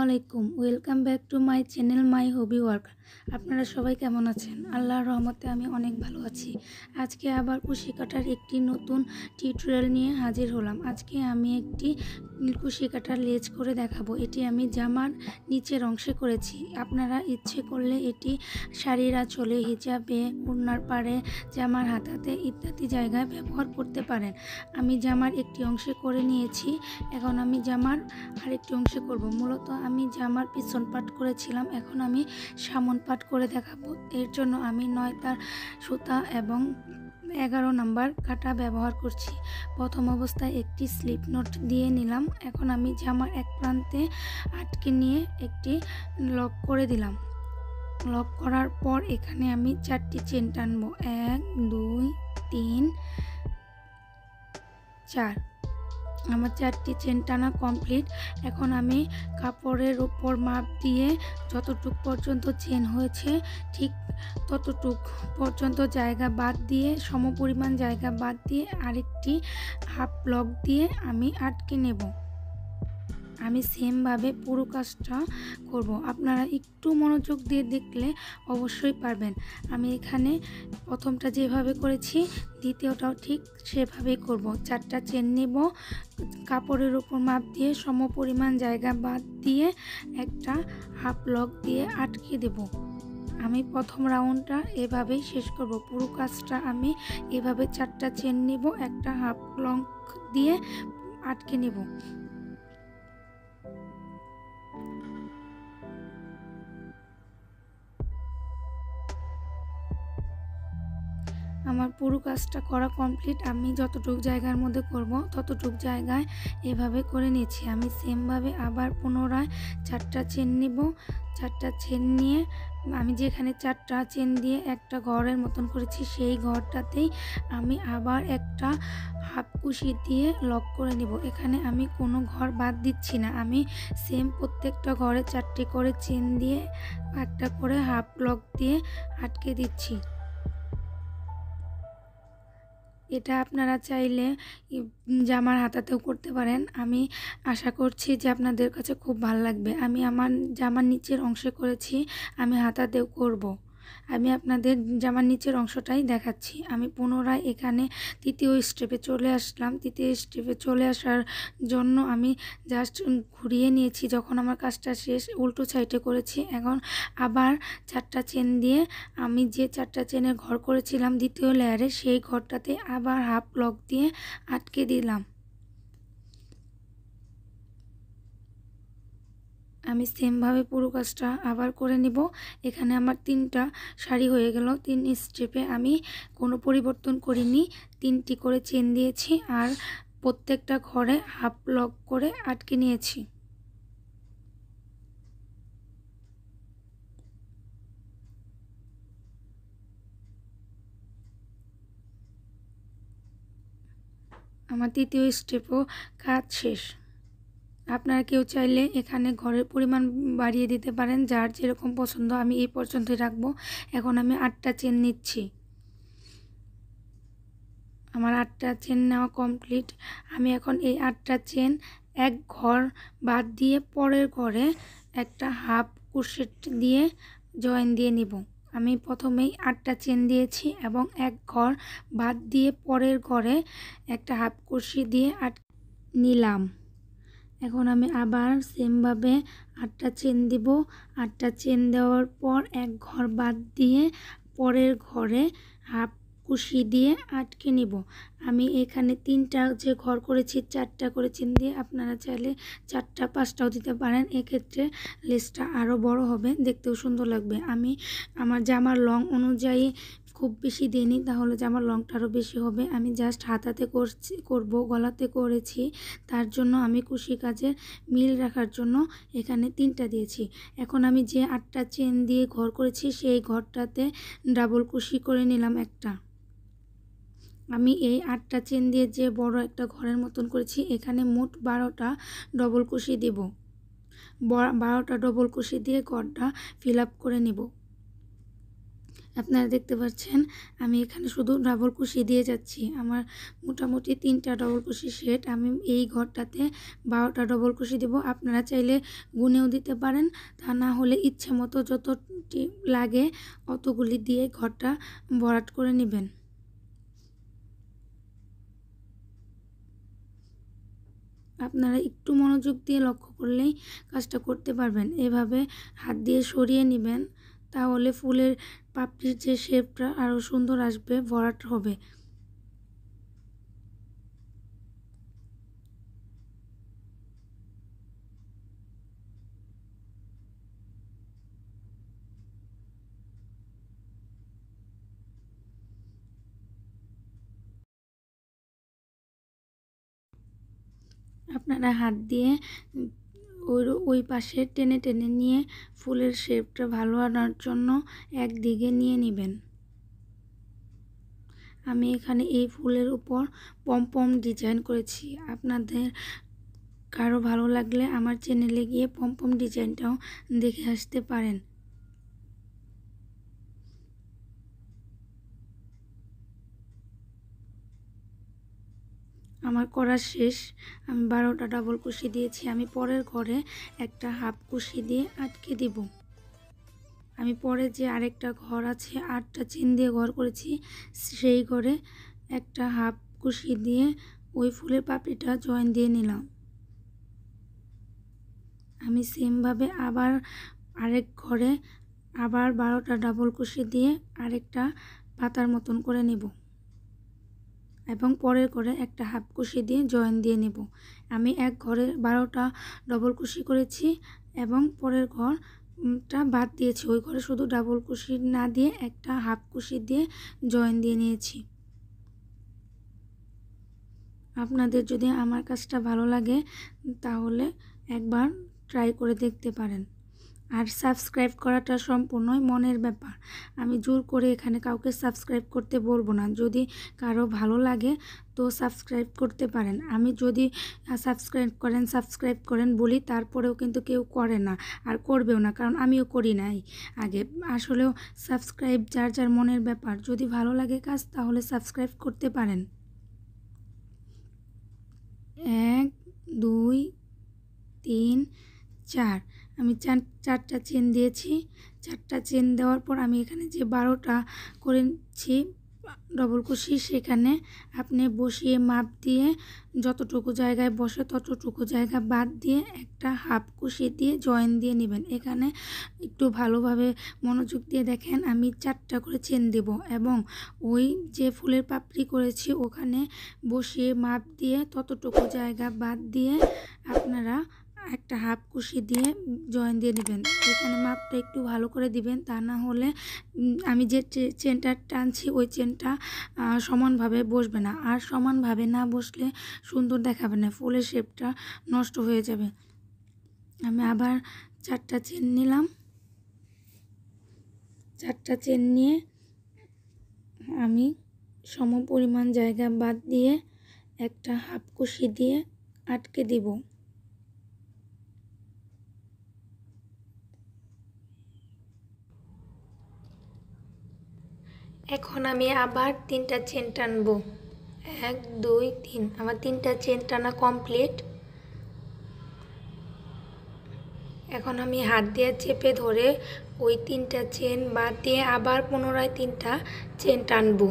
আলাইকুম, welcome back to my channel my hobby work. আপনারা সবাই কেমন আছেন? আল্লাহর রহমতে আমি অনেক ভালো আছি। আজকে আবার কুশি কাটার একটি নতুন টিউটোরিয়াল নিয়ে হাজির হলাম। আজকে আমি একটি কুশি কাটার লেজ করে দেখাবো। এটি আমি জামার নিচের অংশে করেছি। আপনারা ইচ্ছে করলে এটি শাড়ির আঁচলে, হিজাবে, ওড়নার পাড়ে, জামার হাতাতে ইত্যাদি জায়গায় ব্যবহার করতে পারেন। আমি জামার একটি অংশে করে নিয়েছি, এখন আমি জামার আরেকটি অংশে করব। মূলত আমি জামার পিছন পাট করেছিলাম, এখন আমি সামন পাট করে দেখাবো। এর জন্য আমি 9 তার সুতা এবং 11 নাম্বার কাটা ব্যবহার করছি। প্রথম অবস্থায় একটি স্লিপ নোট দিয়ে নিলাম। এখন আমি জামার এক প্রান্তে আটকে নিয়ে একটি লক করে দিলাম। লক করার পর এখানে আমি 4টি চেন টানবো। 1 2 3 4। আমার 4টি চেন টানা কমপ্লিট। এখন আমি কাপড়ের উপর মাপ দিয়ে যতটুক পর্যন্ত চেন হয়েছে ঠিক ততটুক পর্যন্ত জায়গা বাদ দিয়ে, সমপরিমাণ জায়গা বাদ দিয়ে আরেকটি হাফ লক দিয়ে আমি আটকে নেব। আমি সেমভাবে পুরো কাজটা করব। আপনারা একটু মনোযোগ দিয়ে দেখলে অবশ্যই পারবেন। আমি এখানে প্রথমটা যেভাবে করেছি দ্বিতীয়টাও ঠিক সেভাবেই করব। 4টা চেন নেব, কাপড়ের উপর মাপ দিয়ে সমপরিমাণ জায়গা বাদ দিয়ে একটা হাফ লক দিয়ে আটকে দেব। আমি প্রথম রাউন্ডটা এভাবেই শেষ করব। পুরো কাজটা আমি এভাবে 4টা চেন নেব, একটা হাফ লক দিয়ে আটকে নেব। আমার পুরো কাজটা করা কমপ্লিট। আমি যতটুক জায়গার মধ্যে করব ততটুক জায়গায় এভাবে করে নিয়েছি। আমি সেমভাবে আবার পুনরায় 4টা চেন নিব। 4টা চেন নিয়ে আমি যেখানে 4টা চেন দিয়ে একটা ঘরের মতন করেছি সেই ঘরটাতেই আমি আবার একটা হাফ কুশি দিয়ে লক করে নিব। এখানে আমি কোনো ঘর বাদ দিচ্ছি না। আমি সেম প্রত্যেকটা ঘরে 4টি করে চেন দিয়ে একটা করে হাফ লক দিয়ে আটকে দিচ্ছি। এটা আপনারা চাইলে জামার হাতাতেও করতে পারেন। আমি আশা করছি যে আপনাদের কাছে খুব ভালো লাগবে। আমি আমার জামার নিচের অংশে করেছি, আমি হাতাতেও করব। আমি আপনাদের জামার নিচের অংশটাই দেখাচ্ছি। আমি পুনরায় এখানে তৃতীয় স্টেপে চলে আসলাম। তৃতীয় স্টেপে চলে আসার জন্য আমি জাস্ট ঘুরিয়ে নিয়েছি। যখন আমার কাজটা শেষ উল্টো সাইডে করেছি। এখন আবার 4টা চেন দিয়ে আমি যে 4টা চেনের ঘর করেছিলাম দ্বিতীয় লেয়ারে সেই ঘরটাতে আবার হাফ লক দিয়ে আটকে দিলাম। আমি সেমভাবে পুরো কাজটা আবার করে নিব। এখানে আমার 3টা শাড়ি হয়ে গেল। 3 স্টেপে আমি কোনো পরিবর্তন করিনি, 3টি করে চেন দিয়েছি আর প্রত্যেকটা ঘরে হাফ লক করে আটকে নিয়েছি। আমার তৃতীয় স্টেপও কাজ শেষ। আপনারা কেউ চাইলে এখানে ঘরের পরিমাণ বাড়িয়ে দিতে পারেন, যার যেরকম পছন্দ। আমি এই পর্যন্তই রাখবো। এখন আমি 8টা চেন নিচ্ছি। আমার 8টা চেন নেওয়া কমপ্লিট। আমি এখন এই 8টা চেন এক ঘর বাদ দিয়ে পরের ঘরে একটা হাফ ক্রোশেট দিয়ে জয়েন দিয়ে নিব। আমি প্রথমেই 8টা চেন দিয়েছি এবং এক ঘর বাদ দিয়ে পরের ঘরে একটা হাফ ক্রোশেট দিয়ে নিলাম। এখন আমি আবার সেমভাবে 8টা চেন দিব। 8টা চেন দেওয়ার পর এক ঘর বাদ দিয়ে পরের ঘরে হাফ কুশি দিয়ে আটকে নিব। আমি এখানে 3টা যে ঘর করেছি 4টা করে চেন দিয়ে, আপনারা চাইলে 4টা 5টাও দিতে পারেন। এক্ষেত্রে লেসটা আরও বড় হবে, দেখতেও সুন্দর লাগবে। আমি আমার জামার লং অনুযায়ী খুব বেশি দিইনি, তাহলে জামার লংটা আরও বেশি হবে। আমি জাস্ট হাতাতে করব, গলাতে করেছি, তার জন্য আমি কুশি কাজের মিল রাখার জন্য এখানে 3টা দিয়েছি। এখন আমি যে 8টা চেন দিয়ে ঘর করেছি সেই ঘরটাতে ডাবল কুশি করে নিলাম একটা। আমি এই 8টা চেন দিয়ে যে বড় একটা ঘরের মতন করেছি এখানে মোট 12টা ডবল কুশি দেব। 12টা ডবল কুশি দিয়ে ঘরটা ফিল আপ করে নেব। আপনারা দেখতে পাচ্ছেন আমি এখানে শুধু ডাবল কুশি দিয়ে যাচ্ছি। আমার মোটামুটি 3টা ডবল কুশি সেট। আমি এই ঘরটাতে 12টা ডবল কুশি দেব। আপনারা চাইলে গুনেও দিতে পারেন, তা না হলে ইচ্ছে মতো যতটি লাগে অতগুলি দিয়ে ঘরটা ভরাট করে নেবেন। আপনারা একটু মনোযোগ দিয়ে লক্ষ্য করলেই কাজটা করতে পারবেন। এভাবে হাত দিয়ে সরিয়ে নেবেন, তাহলে ফুলের পাপড়ির যে শেপটা আরও সুন্দর আসবে, ভরাট হবে। আপনারা হাত দিয়ে ওই পাশে টেনে টেনে নিয়ে ফুলের শেপটা ভালো আনার জন্য একদিকে নিয়ে নেবেন। আমি এখানে এই ফুলের উপর পমপম ডিজাইন করেছি। আপনাদের কারো ভালো লাগলে আমার চ্যানেলে গিয়ে পমপম ডিজাইনটাও দেখে আসতে পারেন। আমার করা শেষ। আমি 12টা ডাবল কুশি দিয়েছি। আমি পরের ঘরে একটা হাফ কুশি দিয়ে আটকে দিব। আমি পরে যে আরেকটা ঘর আছে 8টা চেন দিয়ে ঘর করেছি, সেই ঘরে একটা হাফ কুশি দিয়ে ওই ফুলের পাপড়িটা জয়েন দিয়ে নিলাম। আমি সেমভাবে আবার আরেক ঘরে আবার 12টা ডাবল কুশি দিয়ে আরেকটা পাতার মতন করে নেব এবং পরের ঘরে একটা হাফ কুশি দিয়ে জয়েন দিয়ে নেব। আমি এক ঘরে 12টা ডবল কুশি করেছি এবং পরের ঘরটা বাদ দিয়েছি। ওই ঘরে শুধু ডাবল কুশি না দিয়ে একটা হাফ কুশি দিয়ে জয়েন দিয়ে নিয়েছি। আপনাদের যদি আমার কাজটা ভালো লাগে তাহলে একবার ট্রাই করে দেখতে পারেন। আর সাবস্ক্রাইব করাটা সম্পূর্ণই মনের ব্যাপার। আমি জোর করে এখানে কাউকে সাবস্ক্রাইব করতে বলবো না। যদি কারো ভালো লাগে তো সাবস্ক্রাইব করতে পারেন। আমি যদি সাবস্ক্রাইব করেন বলি, তারপরেও কিন্তু কেউ করে না আর করবেও না, কারণ আমিও করি নাই আগে। আসলেও সাবস্ক্রাইব যার যার মনের ব্যাপার। যদি ভালো লাগে কাজ তাহলে সাবস্ক্রাইব করতে পারেন। 1 2 3 4 আমি 4টা চেন দিয়েছি। 4টা চেন দেওয়ার পর আমি এখানে যে 12টা করেছি ডবল কুশি, সেখানে আপনি বসিয়ে মাপ দিয়ে যতটুকু জায়গায় বসে ততটুকু জায়গা বাদ দিয়ে একটা হাফ কুশি দিয়ে জয়েন দিয়ে নেবেন। এখানে একটু ভালোভাবে মনোযোগ দিয়ে দেখেন, আমি 4টা করে চেন দেব এবং ওই যে ফুলের পাপড়ি করেছি ওখানে বসিয়ে মাপ দিয়ে ততটুকু জায়গা বাদ দিয়ে আপনারা একটা হাফ কুশি দিয়ে জয়েন দিয়ে নেবেন। এখানে মাপটা একটু ভালো করে দিবেন, তা না হলে আমি যে চেনটা টানছি ওই চেনটা সমানভাবে বসবে না, আর সমানভাবে না বসলে সুন্দর দেখাবে না, ফুলের শেপটা নষ্ট হয়ে যাবে। আমি আবার 4টা চেন নিলাম। 4টা চেন নিয়ে আমি সমপরিমাণ জায়গা বাদ দিয়ে একটা হাফ কুশি দিয়ে আটকে দিব। এখন আমি আবার 3টা চেন টানবো। 1 2 3। আমার 3টা চেন টানা কমপ্লিট। এখন আমি হাত দিয়ে চেপে ধরে ওই 3টা চেন বাদ দিয়ে আবার পুনরায় 3টা চেন টানবো।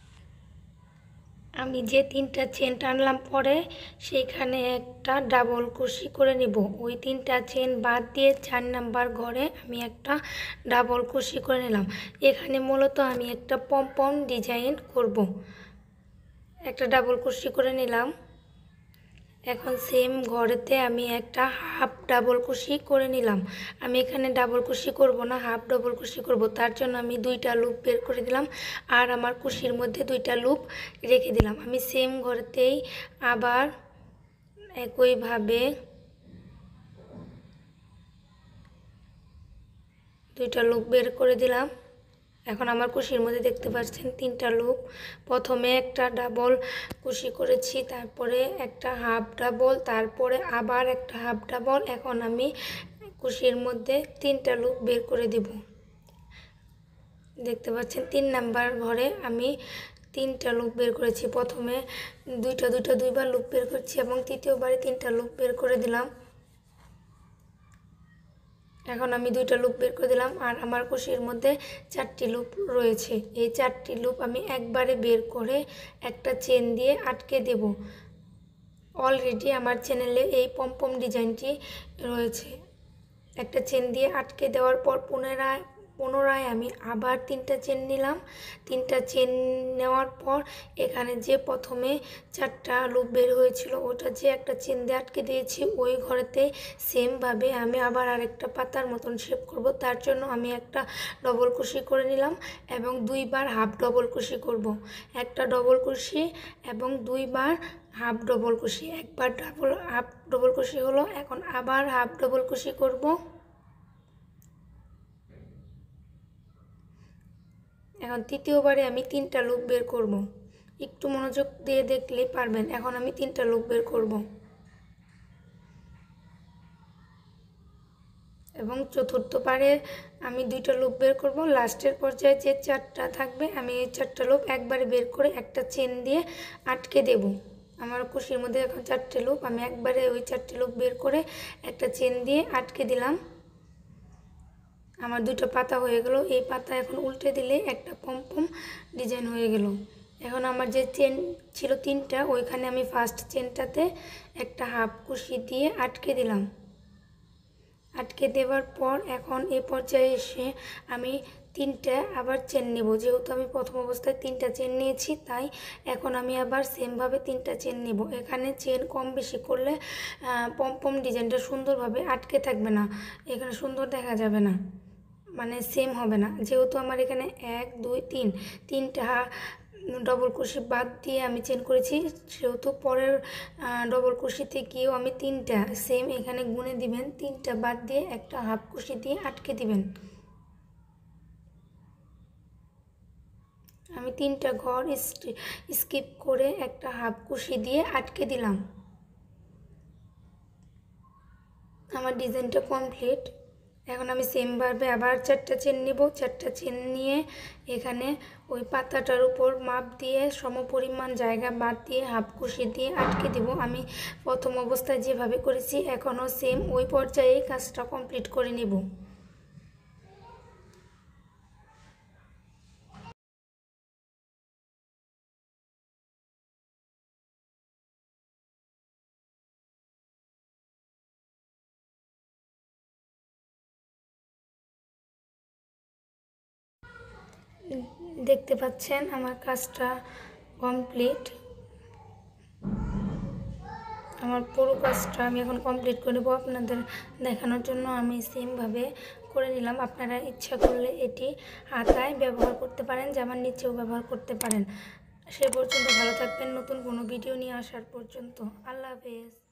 আমি যে 3টা চেন টানলাম পরে সেইখানে একটা ডাবল কুশি করে নিব। ওই 3টা চেন বাদ দিয়ে 4 নাম্বার ঘরে আমি একটা ডাবল কুশি করে নিলাম। এখানে মূলত আমি একটা পমপম ডিজাইন করব। একটা ডাবল কুশি করে নিলাম। এখন সেম ঘরেতে আমি একটা হাফ ডাবল কুশি করে নিলাম। আমি এখানে ডাবল কুশি করব না, হাফ ডাবল কুশি করব। তার জন্য আমি 2টা লুপ বের করে দিলাম আর আমার কুশির মধ্যে 2টা লুপ রেখে দিলাম। আমি সেম ঘরেতেই আবার একইভাবে 2টা লুপ বের করে দিলাম। এখন আমার কুশির মধ্যে দেখতে পাচ্ছেন 3টা লুপ। প্রথমে একটা ডাবল কুশি করেছি, তারপরে একটা হাফ ডাবল, তারপরে আবার একটা হাফ ডাবল। এখন আমি কুশির মধ্যে 3টা লুপ বের করে দিব। দেখতে পাচ্ছেন 3 নাম্বার ঘরে আমি 3টা লুপ বের করেছি। প্রথমে দুইবার লুপ বের করছি এবং তৃতীয়বারে 3টা লুপ বের করে দিলাম। এখন আমি 2টা লুপ বের করে দিলাম আর আমার কুশির মধ্যে 4টি লুপ রয়েছে। এই 4টি লুপ আমি একবারে বের করে একটা চেন দিয়ে আটকে দেব। অলরেডি আমার চ্যানেলে এই পমপম ডিজাইনটি রয়েছে। একটা চেন দিয়ে আটকে দেওয়ার পর পুনরায় আমি আবার 3টা চেন নিলাম। 3টা চেন নেওয়ার পর এখানে যে প্রথমে 4টা লুপ বের হয়েছিল ওটা যে একটা চেন দিয়ে আটকে দিয়েছি ওই ঘরেতে সেমভাবে আমি আবার আরেকটা পাতার মতন শেপ করব। তার জন্য আমি একটা ডবল কুশি করে নিলাম এবং 2বার হাফ ডবল কুশি করব। একটা ডবল কুশি এবং 2বার হাফ ডবল কুশি। একবার হাফ ডবল কুশি হলো, এখন আবার হাফ ডবল কুশি করব। এখন তৃতীয়বারে আমি 3টা লুপ বের করব। একটু মনোযোগ দিয়ে দেখলে পারবেন। এখন আমি 3টা লুপ বের করব এবং চতুর্থ পারে আমি 2টা লুপ বের করব। লাস্টের পর্যায়ে যে 4টা থাকবে আমি এই 4টা লুপ একবারে বের করে একটা চেন দিয়ে আটকে দেব। আমার কুশির মধ্যে এখন 4টে লুপ, আমি একবারে ওই 4টে লুপ বের করে একটা চেন দিয়ে আটকে দিলাম। আমার 2টা পাতা হয়ে গেল। এই পাতা এখন উল্টে দিলে একটা পমপম ডিজাইন হয়ে গেল। এখন আমার যে চেন ছিল 3টা ওইখানে আমি ফার্স্ট চেনটাতে একটা হাফ কুশি দিয়ে আটকে দিলাম। আটকে দেওয়ার পর এখন এই পর্যায়ে এসে আমি 3টা আবার চেন নেব। যেহেতু আমি প্রথম অবস্থায় 3টা চেন নিয়েছি তাই এখন আমি আবার সেমভাবে 3টা চেন নেব। এখানে চেন কম বেশি করলে পমপম ডিজাইনটা সুন্দরভাবে আটকে থাকবে না, এখানে সুন্দর দেখা যাবে না, মানে সেম হবে না। যেহেতু আমার এখানে 1 2 3 3টা ডবল কুশি বাদ দিয়ে আমি চেন করেছি, সেহেতু পরের ডবল কুশিতে গিয়েও আমি 3টা সেম এখানে গুনে দিবেন। 3টা বাদ দিয়ে একটা হাফ কুশি দিয়ে আটকে দিবেন। আমি 3টা ঘর স্কিপ করে একটা হাফ কুশি দিয়ে আটকে দিলাম। আমার ডিজাইনটা কমপ্লিট। এখন আমি সেমভাবে আবার 4টা চেন নেব। 4টা চেন নিয়ে এখানে ওই পাতাটার উপর মাপ দিয়ে সমপরিমাণ জায়গা বাদ দিয়ে হাফ কুশি দিয়ে আটকে দেব। আমি প্রথম অবস্থায় যেভাবে করেছি এখনও সেম ওই পর্যায়ে কাজটা কমপ্লিট করে নেব। দেখতে পাচ্ছেন আমার কাজটা কমপ্লিট। আমার পুরো কাজটা আমি এখন কমপ্লিট করে নেব আপনাদের দেখানোর জন্য। আমি সেমভাবে করে নিলাম। আপনারা ইচ্ছা করলে এটি হাতায় ব্যবহার করতে পারেন, জামার নিচেও ব্যবহার করতে পারেন। সে পর্যন্ত ভালো থাকবেন, নতুন কোনো ভিডিও নিয়ে আসার পর্যন্ত। আল্লাহ হাফেজ।